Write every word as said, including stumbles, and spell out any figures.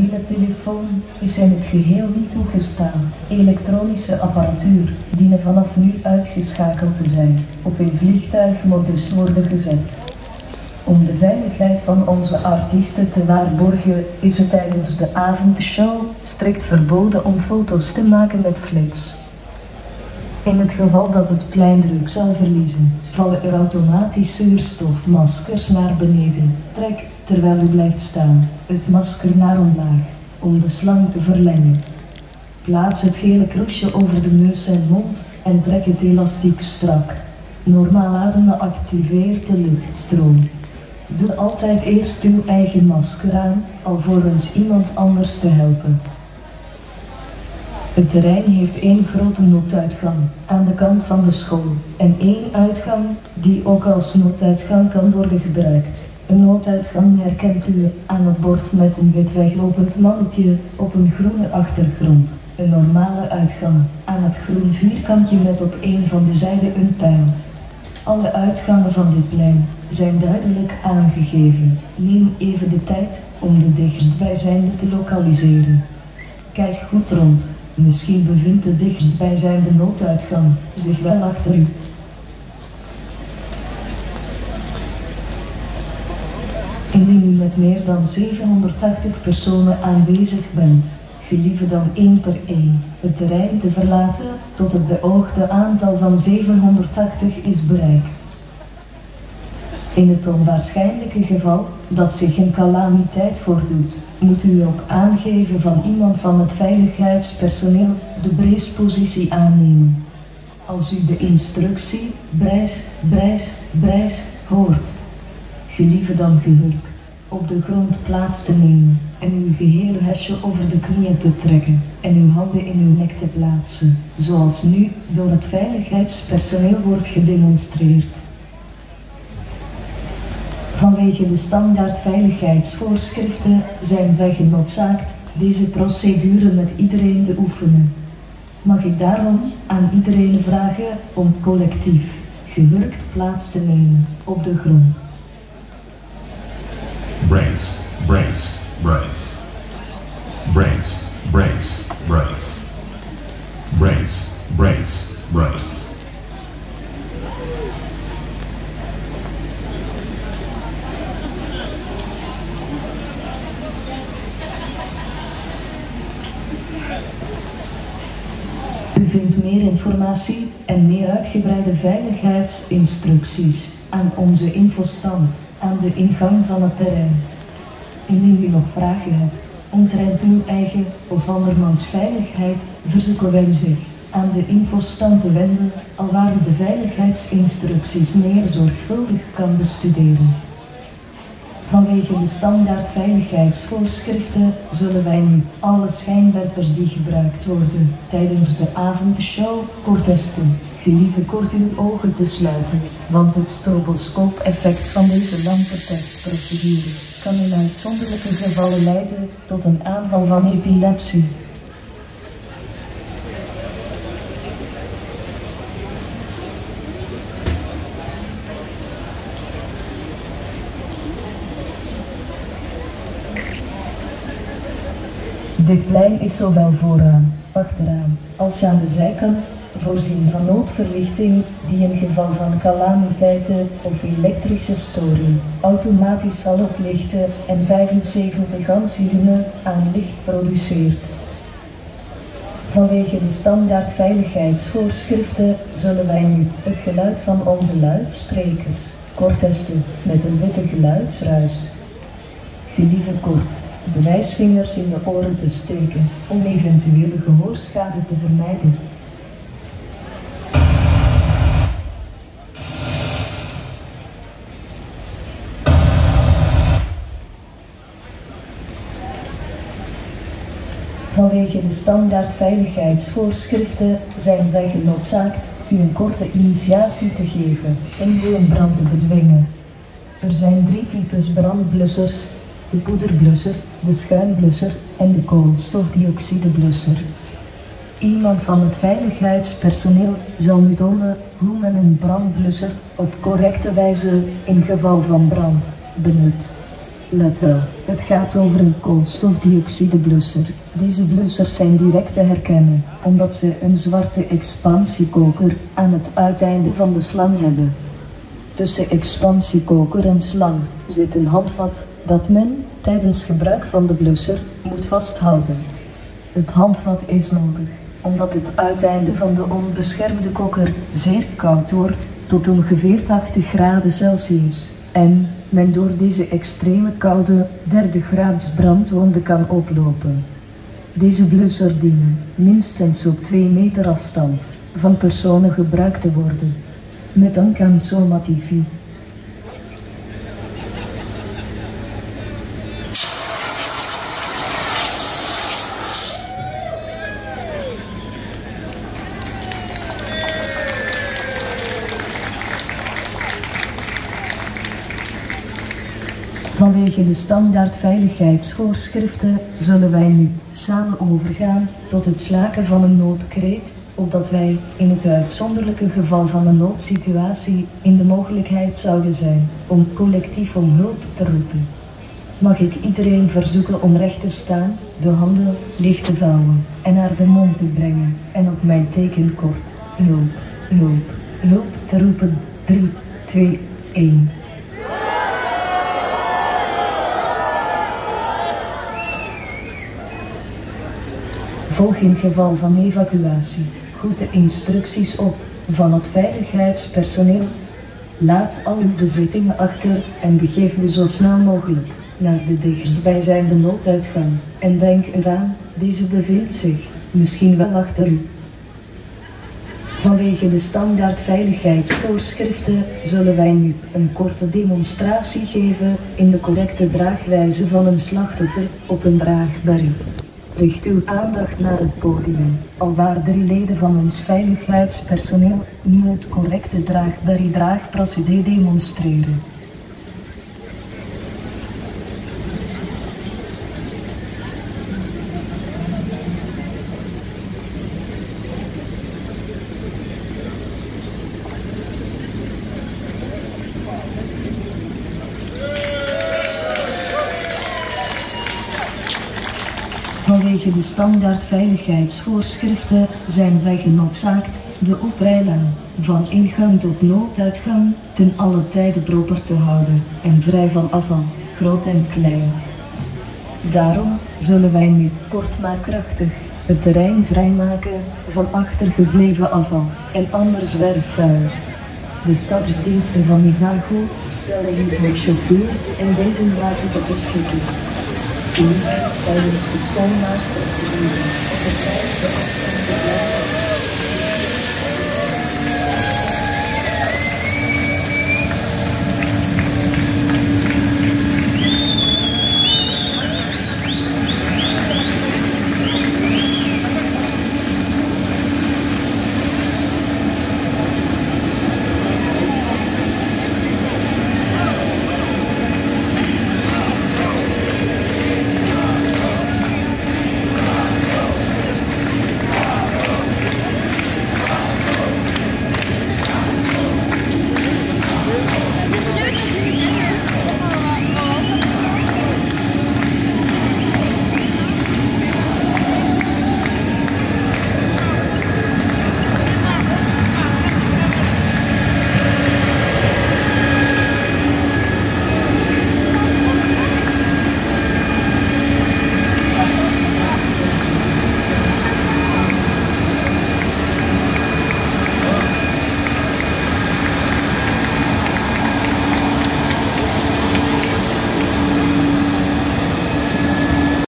mobiele telefoon is in het geheel niet toegestaan. Elektronische apparatuur dienen vanaf nu uitgeschakeld te zijn of in vliegtuigmodus worden gezet. Om de veiligheid van onze artiesten te waarborgen is het tijdens de avondshow strikt verboden om foto's te maken met flits. In het geval dat het plein druk zal verliezen, vallen er automatisch zuurstofmaskers naar beneden. Trek, terwijl u blijft staan, het masker naar omlaag, om de slang te verlengen. Plaats het gele kroesje over de neus en mond en trek het elastiek strak. Normaal ademen activeert de luchtstroom. Doe altijd eerst uw eigen masker aan, alvorens iemand anders te helpen. Het terrein heeft één grote nooduitgang aan de kant van de school en één uitgang die ook als nooduitgang kan worden gebruikt. Een nooduitgang herkent u aan het bord met een wit weglopend mannetje op een groene achtergrond. Een normale uitgang aan het groen vierkantje met op een van de zijden een pijl. Alle uitgangen van dit plein zijn duidelijk aangegeven. Neem even de tijd om de dichtstbijzijnde te lokaliseren. Kijk goed rond. Misschien bevindt de dichtstbijzijnde nooduitgang zich wel achter u. Indien u met meer dan zevenhonderdtachtig personen aanwezig bent, gelieve dan één per één het terrein te verlaten tot het beoogde aantal van zevenhonderdtachtig is bereikt. In het onwaarschijnlijke geval dat zich een calamiteit voordoet, moet u op aangeven van iemand van het veiligheidspersoneel de bracepositie aannemen. Als u de instructie brace, brace, brace hoort, gelieve dan gehurkt op de grond plaats te nemen en uw gehele hesje over de knieën te trekken en uw handen in uw nek te plaatsen, zoals nu door het veiligheidspersoneel wordt gedemonstreerd. Vanwege de standaard veiligheidsvoorschriften zijn wij genoodzaakt deze procedure met iedereen te oefenen. Mag ik daarom aan iedereen vragen om collectief gehurkt plaats te nemen op de grond. Brace, brace, brace. Brace, brace, brace. Brace, brace, brace. U vindt meer informatie en meer uitgebreide veiligheidsinstructies aan onze infostand aan de ingang van het terrein. Indien u nog vragen hebt omtrent uw eigen of andermans veiligheid, verzoeken wij u zich aan de infostand te wenden, alwaar u de veiligheidsinstructies meer zorgvuldig kan bestuderen. Vanwege de standaard veiligheidsvoorschriften zullen wij nu alle schijnwerpers die gebruikt worden tijdens de avondshow kort testen. Gelieve kort uw ogen te sluiten, want het stroboscoop-effect van deze lampentestprocedure kan in uitzonderlijke gevallen leiden tot een aanval van epilepsie. Dit plein is zowel vooraan, achteraan, als aan de zijkant voorzien van noodverlichting die in geval van calamiteiten of elektrische storing automatisch zal oplichten en vijfenzeventig ampère aan licht produceert. Vanwege de standaard veiligheidsvoorschriften zullen wij nu het geluid van onze luidsprekers kort testen met een witte geluidsruis. Gelieve kort de wijsvingers in de oren te steken om eventuele gehoorschade te vermijden. Vanwege de standaard veiligheidsvoorschriften zijn wij genoodzaakt u een korte initiatie te geven en u een brand te bedwingen. Er zijn drie types brandblussers: de poederblusser, de schuimblusser en de koolstofdioxideblusser. Iemand van het veiligheidspersoneel zal u tonen hoe men een brandblusser op correcte wijze in geval van brand benut. Let wel, het gaat over een koolstofdioxideblusser. Deze blussers zijn direct te herkennen, omdat ze een zwarte expansiekoker aan het uiteinde van de slang hebben. Tussen expansiekoker en slang zit een handvat dat men, tijdens gebruik van de blusser, moet vasthouden. Het handvat is nodig, omdat het uiteinde van de onbeschermde koker zeer koud wordt, tot ongeveer tachtig graden Celsius, en men door deze extreme koude derde graads brandwonden kan oplopen. Deze blusser dienen minstens op twee meter afstand van personen gebruikt te worden. Met dank aan Soma T V. Vanwege de standaard veiligheidsvoorschriften zullen wij nu samen overgaan tot het slaken van een noodkreet, opdat wij in het uitzonderlijke geval van een noodsituatie in de mogelijkheid zouden zijn om collectief om hulp te roepen. Mag ik iedereen verzoeken om recht te staan, de handen licht te vouwen en naar de mond te brengen en op mijn teken kort hulp, hulp, hulp te roepen. drie, twee, één. Volg in geval van evacuatie goed de instructies op van het veiligheidspersoneel. Laat al uw bezittingen achter en begeef u zo snel mogelijk naar de dichtstbijzijnde nooduitgang. En denk eraan, deze bevindt zich misschien wel achter u. Vanwege de standaard veiligheidsvoorschriften zullen wij nu een korte demonstratie geven in de correcte draagwijze van een slachtoffer op een draagbarie. Richt uw aandacht naar het podium, alwaar drie leden van ons veiligheidspersoneel nu het correcte draagbarie-draagprocedé demonstreren. Vanwege de standaard veiligheidsvoorschriften zijn wij genoodzaakt de oprijlaan van ingang tot nooduitgang ten alle tijde proper te houden en vrij van afval, groot en klein. Daarom zullen wij nu kort maar krachtig het terrein vrijmaken van achtergebleven afval en ander zwerfvuil. De stadsdiensten van Ivago stellen hiervoor chauffeur en deze wagen tot beschikking. Tijdens de schoonmaakprocedure op de veilige afstand